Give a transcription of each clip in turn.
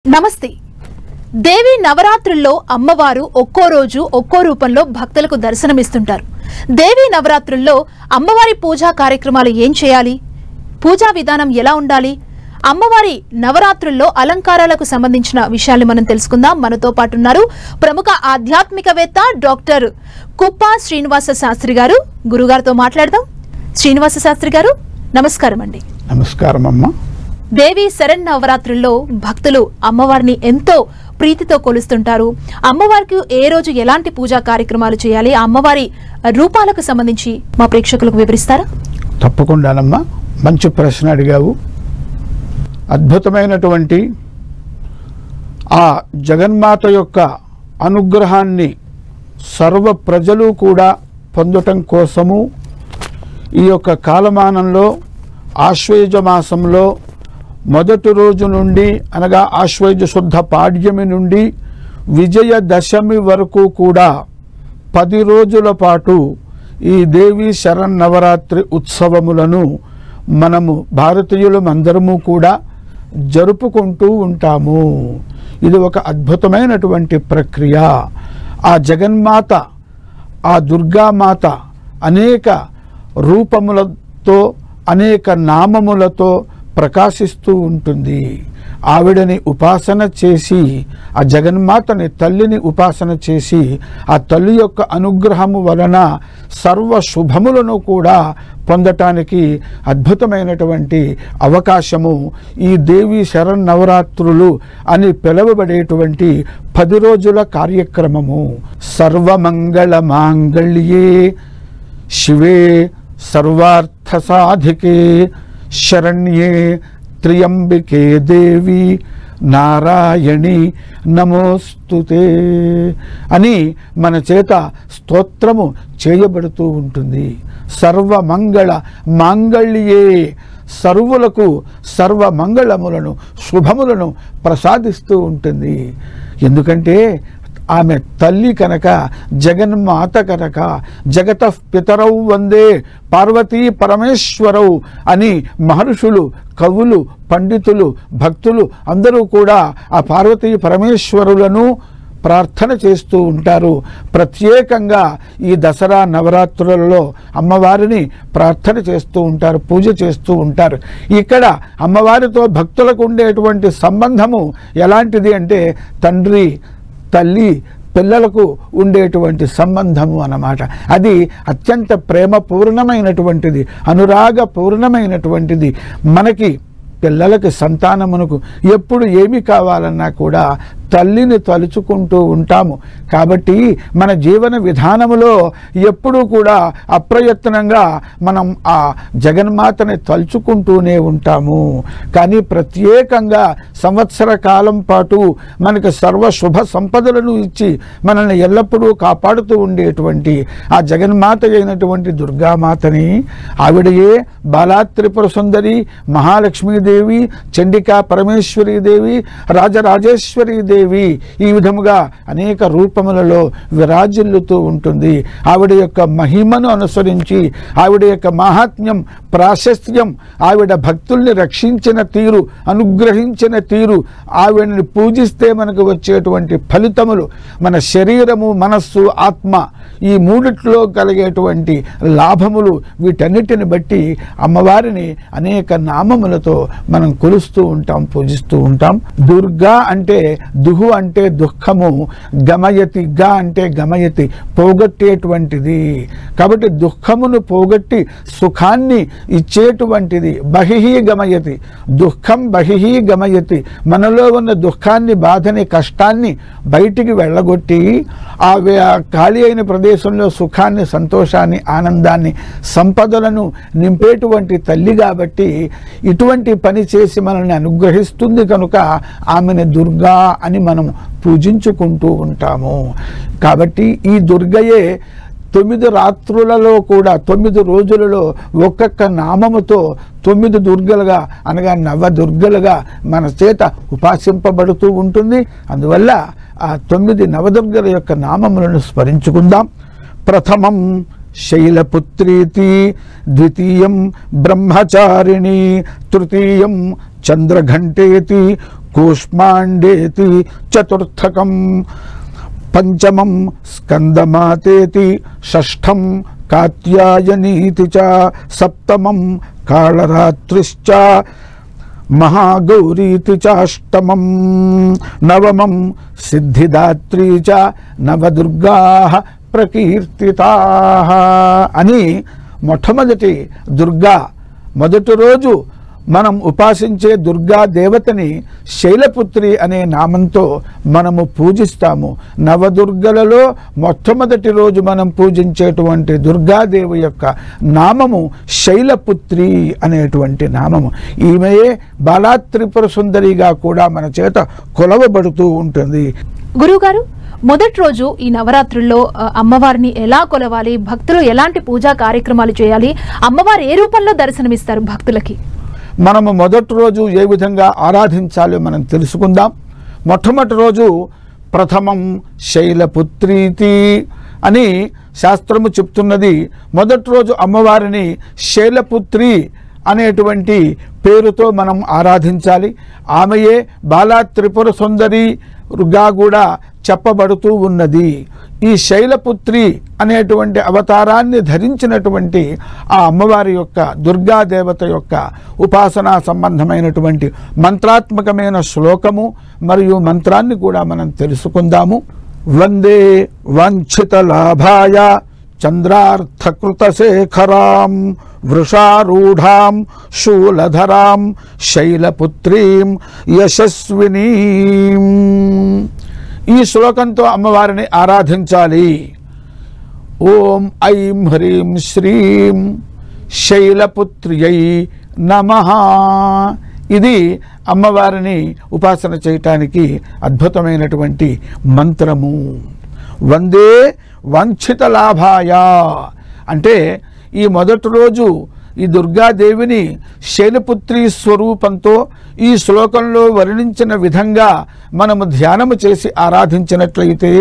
నమస్తే. దేవి నవరాత్రుల్లో అమ్మవారు ఒక్కో రోజు ఒక్కో రూపంలో భక్తులకు దర్శనమిస్తుంటారు. దేవి నవరాత్రుల్లో అమ్మవారి పూజా కార్యక్రమాలు ఏం చేయాలి, పూజా విధానం ఎలా ఉండాలి, అమ్మవారి నవరాత్రుల్లో అలంకారాలకు సంబంధించిన విషయాలు మనం తెలుసుకుందాం. మనతో పాటు ఉన్నారు ప్రముఖ ఆధ్యాత్మికవేత్త డాక్టర్ కుప్ప శ్రీనివాస శాస్త్రి గారు. గురుగారితో మాట్లాడదాం. శ్రీనివాస శాస్త్రి గారు, నమస్కారం అండి. నమస్కారం అమ్మ. దేవి శరన్నవరాత్రుల్లో భక్తులు అమ్మవారిని ఎంతో ప్రీతితో కొలుస్తుంటారు. అమ్మవారికి ఏ రోజు ఎలాంటి పూజా కార్యక్రమాలు చేయాలి, అమ్మవారి రూపాలకు సంబంధించి మా ప్రేక్షకులకు వివరిస్తారా? తప్పకుండానమ్మా, మంచి ప్రశ్న అడిగావు. అద్భుతమైనటువంటి ఆ జగన్మాత యొక్క అనుగ్రహాన్ని సర్వ ప్రజలు కూడా పొందటం కోసము ఈ యొక్క కాలమానంలో ఆశ్వయుజ మాసంలో మొదటి రోజు నుండి అనగా ఆశ్వయుజ శుద్ధ పాడ్యమి నుండి విజయదశమి వరకు కూడా 10 రోజుల పాటు ఈ దేవి శరన్నవరాత్రి ఉత్సవములను మనము భారతీయులమందరము కూడా జరుపుకుంటూ ఉంటాము. ఇది ఒక అద్భుతమైనటువంటి ప్రక్రియ. ఆ జగన్మాత, ఆ దుర్గామాత అనేక రూపములతో అనేక నామములతో ప్రకాశిస్తూ ఉంటుంది. ఆవిడని ఉపాసన చేసి, ఆ జగన్మాతని తల్లిని ఉపాసన చేసి, ఆ తల్లి యొక్క అనుగ్రహము వలన సర్వ శుభములను కూడా పొందటానికి అద్భుతమైనటువంటి అవకాశము ఈ దేవి శరన్నవరాత్రులు అని పిలువబడేటువంటి 10 రోజుల కార్యక్రమము. సర్వమంగళ మాంగళ్యే శివే సర్వార్థ సాధికే శరణ్యే త్ర్యంబికే దేవి నారాయణి నమోస్తుతే అని మన చేత స్తోత్రము చేయబడుతూ ఉంటుంది. సర్వమంగళ మాంగళ్యే, సర్వులకు సర్వమంగళములను శుభములను ప్రసాదిస్తూ ఉంటుంది. ఎందుకంటే ఆమె తల్లి కనుక, జగన్మాత కనుక. జగతః పితరౌ వందే పార్వతీ పరమేశ్వరౌ అని మహర్షులు, కవులు, పండితులు, భక్తులు అందరూ కూడా ఆ పార్వతీ పరమేశ్వరులను ప్రార్థన చేస్తూ ఉంటారు. ప్రత్యేకంగా ఈ దసరా నవరాత్రులలో అమ్మవారిని ప్రార్థన చేస్తూ ఉంటారు, పూజ చేస్తూ ఉంటారు. ఇక్కడ అమ్మవారితో భక్తులకు ఉండేటువంటి సంబంధము ఎలాంటిది అంటే తండ్రి తల్లి పిల్లలకు ఉండేటువంటి సంబంధము అన్నమాట. అది అత్యంత ప్రేమపూర్ణమైనటువంటిది, అనురాగపూర్ణమైనటువంటిది. మనకి పిల్లలకి, సంతానమునకు ఎప్పుడు ఏమి కావాలన్నా కూడా తల్లిని తలుచుకుంటూ ఉంటాము. కాబట్టి మన జీవన విధానములో ఎప్పుడూ కూడా అప్రయత్నంగా మనం ఆ జగన్మాతని తలుచుకుంటూనే ఉంటాము. కానీ ప్రత్యేకంగా సంవత్సర కాలం పాటు మనకు సర్వ శుభ సంపదలను ఇచ్చి మనల్ని ఎల్లప్పుడూ కాపాడుతూ ఉండేటువంటి ఆ జగన్మాత అయినటువంటి దుర్గామాతని, ఆవిడయే బాలాత్రిపుర సుందరి, మహాలక్ష్మీదేవి, చండికా పరమేశ్వరీదేవి, రాజరాజేశ్వరీదేవి, ఈ విధముగా అనేక రూపములలో విరాజిల్లుతూ ఉంటుంది. ఆవిడ యొక్క మహిమను అనుసరించి, ఆవిడ యొక్క మహాత్మ్యం, ప్రాశస్త్యం, ఆవిడ భక్తుల్ని రక్షించిన తీరు, అనుగ్రహించిన తీరు, ఆవిడని పూజిస్తే మనకు వచ్చేటువంటి ఫలితములు, మన శరీరము, మనస్సు, ఆత్మ ఈ మూడిట్లో కలిగేటువంటి లాభములు, వీటన్నిటిని బట్టి అమ్మవారిని అనేక నామములతో మనం కొలుస్తూ ఉంటాం, పూజిస్తూ ఉంటాం. దుర్గా అంటే దుహు అంటే దుఃఖము, గమయతి, గా అంటే గమయతి, పోగొట్టేటువంటిది. కాబట్టి దుఃఖమును పోగొట్టి సుఖాన్ని ఇచ్చేటువంటిది. బహిహి గమయతి, దుఃఖం బహిహి గమయతి. మనలో ఉన్న దుఃఖాన్ని, బాధని, కష్టాన్ని బయటికి వెళ్ళగొట్టి ఆ ఖాళీ అయిన ప్రదేశంలో సుఖాన్ని, సంతోషాన్ని, ఆనందాన్ని, సంపదలను నింపేటువంటి తల్లి. కాబట్టి ఇటువంటి పని చేసి మనల్ని అనుగ్రహిస్తుంది కనుక ఆమెను దుర్గా అని మనం పూజించుకుంటూ ఉంటాము. కాబట్టి ఈ దుర్గయే 9 రాత్రులలో కూడా 9 రోజులలో ఒక్కొక్క నామముతో 9 దుర్గలుగా అనగా నవదుర్గలుగా మన చేత ఉపాసింపబడుతూ ఉంటుంది. అందువల్ల ఆ 9 నవదుర్గల యొక్క నామములను స్మరించుకుందాం. ప్రథమం శైలపుత్రీతి, ద్వితీయం బ్రహ్మచారిణి, తృతీయం చంద్రఘంటేతి, కూష్మాండేతి చతుర్థకం, పంచమం స్కందమాతేతి, షష్ఠం కాత్యాయనీతి చ, సప్తమం కాళరాత్రిశ్చ మహాగౌరీతి చాష్టమం, నవమం సిద్ధిదాత్రీ చ నవదుర్గాః ప్రకీర్తితాః అని మొట్టమొదటి దుర్గా, మొదటి రోజు మనం ఉపాసించే దుర్గా దేవతని శైలపుత్రి అనే నామంతో మనము పూజిస్తాము. నవదుర్గలలో మొట్టమొదటి రోజు మనం పూజించేటువంటి దుర్గాదేవి యొక్క నామము శైలపుత్రి అనేటువంటి నామము. ఈమెయే బాలా త్రిపుర సుందరిగా కూడా మన చేత కొలవబడుతూ ఉంటుంది. గురువుగారు, మొదటి రోజు ఈ నవరాత్రుల్లో అమ్మవారిని ఎలా కొలవాలి, భక్తులు ఎలాంటి పూజా కార్యక్రమాలు చేయాలి, అమ్మవారు ఏ రూపంలో దర్శనమిస్తారు భక్తులకి? మనము మొదటి రోజు ఏ విధంగా ఆరాధించాలో మనం తెలుసుకుందాం. మొట్టమొదటి రోజు ప్రథమం శైలపుత్రీతి అని శాస్త్రము చెప్తున్నది. మొదటి రోజు అమ్మవారిని శైలపుత్రి అనేటువంటి పేరుతో మనం ఆరాధించాలి. ఆమెయే బాలా త్రిపుర సుందరిగా కూడా చెప్పబడుతూ ఉన్నది. ఈ శైలపుత్రి అనేటువంటి అవతారాన్ని ధరించినటువంటి ఆ అమ్మవారి యొక్క దుర్గాదేవత యొక్క ఉపాసనా సంబంధమైనటువంటి మంత్రాత్మకమైన శ్లోకము మరియు మంత్రాన్ని కూడా మనం తెలుసుకుందాము. వందే వాంఛిత లాభాయ చంద్రార్థకృతశేఖరాం వృషారూఢాం శూలధరాం శైలపుత్రీం యశస్వినీం. ఈ శ్లోకంతో అమ్మవారిని ఆరాధించాలి. ఓం ఐం హ్రీం శ్రీం శైలపుత్ర్యై నమః. ఇది అమ్మవారిని ఉపాసన చేయటానికి అద్భుతమైనటువంటి మంత్రము. వందే వాంఛిత లాభాయ అంటే ఈ మొదటి రోజు ఈ దుర్గాదేవిని శైలపుత్రి స్వరూపంతో ఈ శ్లోకంలో వర్ణించిన విధంగా మనము ధ్యానము చేసి ఆరాధించినట్లయితే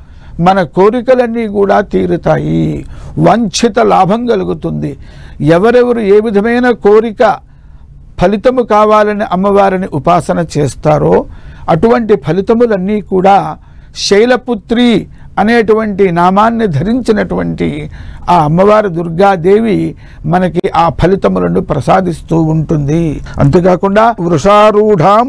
మన కోరికలన్నీ కూడా తీరుతాయి, వాంఛిత లాభం కలుగుతుంది. ఎవరెవరు ఏ విధమైన కోరిక ఫలితము కావాలని అమ్మవారిని ఉపాసన చేస్తారో అటువంటి ఫలితములన్నీ కూడా శైలపుత్రి అనేటువంటి నామాన్ని ధరించినటువంటి ఆ అమ్మవారి దుర్గాదేవి మనకి ఆ ఫలితములను ప్రసాదిస్తూ ఉంటుంది. అంతేకాకుండా వృషారూఢాం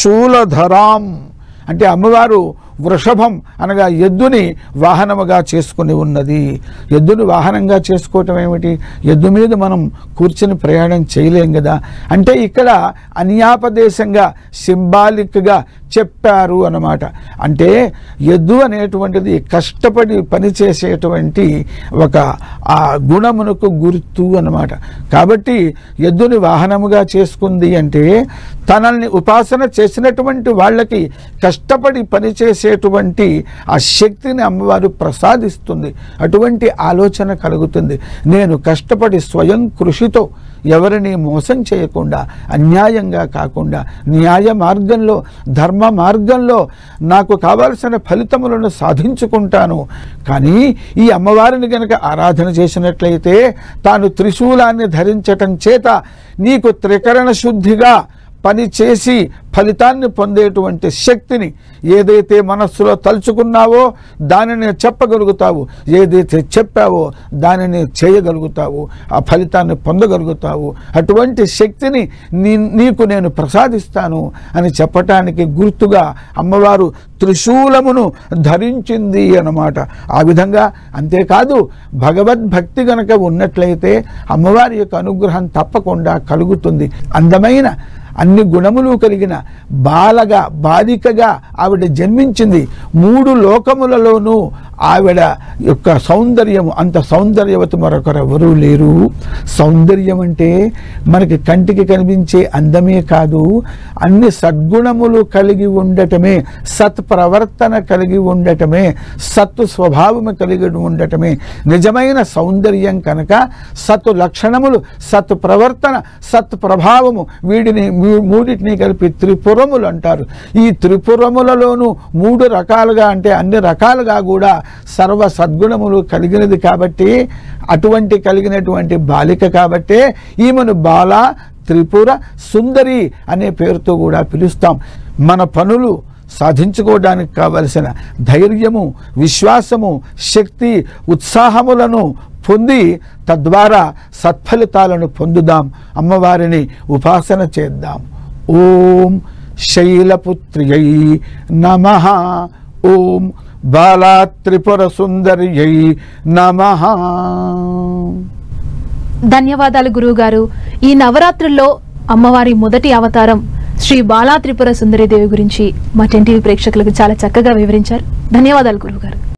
శూలధరాం అంటే అమ్మవారు వృషభం అనగా ఎద్దుని వాహనముగా చేసుకుని ఉన్నది. ఎద్దుని వాహనంగా చేసుకోవటం ఏమిటి? ఎద్దు మీద మనం కూర్చుని ప్రయాణం చేయలేం కదా. అంటే ఇక్కడ అన్యాపదేశంగా సింబాలిక్గా చెప్పారు అన్నమాట. అంటే ఎద్దు అనేటువంటిది కష్టపడి పనిచేసేటువంటి ఒక ఆ గుణమునకు గుర్తు అన్నమాట. కాబట్టి ఎద్దుని వాహనముగా చేసుకుంది అంటే తనల్ని ఉపాసన చేసినటువంటి వాళ్ళకి కష్టపడి పనిచేసేటువంటి ఆ శక్తిని అమ్మవారు ప్రసాదిస్తుంది. అటువంటి ఆలోచన కలుగుతుంది. నేను కష్టపడి స్వయం కృషితో ఎవరిని మోసం చేయకుండా అన్యాయంగా కాకుండా న్యాయ మార్గంలో ధర్మ మార్గంలో నాకు కావాల్సిన ఫలితములను సాధించుకుంటాను. కానీ ఈ అమ్మవారిని గనక ఆరాధన చేసినట్లయితే తాను త్రిశూలాన్ని ధరించటం చేత నీకు త్రికరణ శుద్ధిగా పనిచేసి ఫలితాన్ని పొందేటువంటి శక్తిని ఏదైతే మనస్సులో తలుచుకున్నావో దానిని చెప్పగలుగుతావు, ఏదైతే చెప్పావో దానిని చేయగలుగుతావు, ఆ ఫలితాన్ని పొందగలుగుతావు. అటువంటి శక్తిని నీకు నేను ప్రసాదిస్తాను అని చెప్పటానికి గుర్తుగా అమ్మవారు త్రిశూలమును ధరించింది అన్నమాట. ఆ విధంగా అంతేకాదు భగవద్భక్తి గనక ఉన్నట్లయితే అమ్మవారి యొక్క అనుగ్రహం తప్పకుండా కలుగుతుంది. అందమైన అన్ని గుణములు కలిగిన బాలికగా ఆవిడ జన్మించింది. 3 లోకములలోనూ ఆవిడ యొక్క సౌందర్యము అంత సౌందర్యవతి మరొకరెవరూ లేరు. సౌందర్యం అంటే మనకి కంటికి కనిపించే అందమే కాదు, అన్ని సద్గుణములు కలిగి ఉండటమే, సత్ప్రవర్తన కలిగి ఉండటమే, సత్ స్వభావము కలిగి ఉండటమే నిజమైన సౌందర్యం. కనుక సత్ లక్షణములు, సత్ ప్రవర్తన, సత్ ప్రభావము వీటిని మూడింటిని కలిపి త్రిపురములు అంటారు. ఈ త్రిపురములలోనూ 3 రకాలుగా అంటే అన్ని రకాలుగా కూడా సర్వ సద్గుణములు కలిగినది. కాబట్టి అటువంటి కలిగినటువంటి బాలిక కాబట్టే ఈమెను బాల త్రిపుర సుందరి అనే పేరుతో కూడా పిలుస్తాం. మన పనులు సాధించుకోవడానికి కావలసిన ధైర్యము, విశ్వాసము, శక్తి, ఉత్సాహములను పొంది తద్వారా సత్ఫలితాలను పొందుదాం. అమ్మవారిని ఉపాసన చేద్దాం. ఓం శైలపుత్ర్యై నమః. ఓం బాలా త్రిపుర సుందర్యై నమః. ధన్యవాదాలు గురువుగారు. ఈ నవరాత్రుల్లో అమ్మవారి మొదటి అవతారం శ్రీ బాలా త్రిపుర సుందరీదేవి గురించి మా 10 టీవీ ప్రేక్షకులకు చాలా చక్కగా వివరించారు. ధన్యవాదాలు గురువుగారు.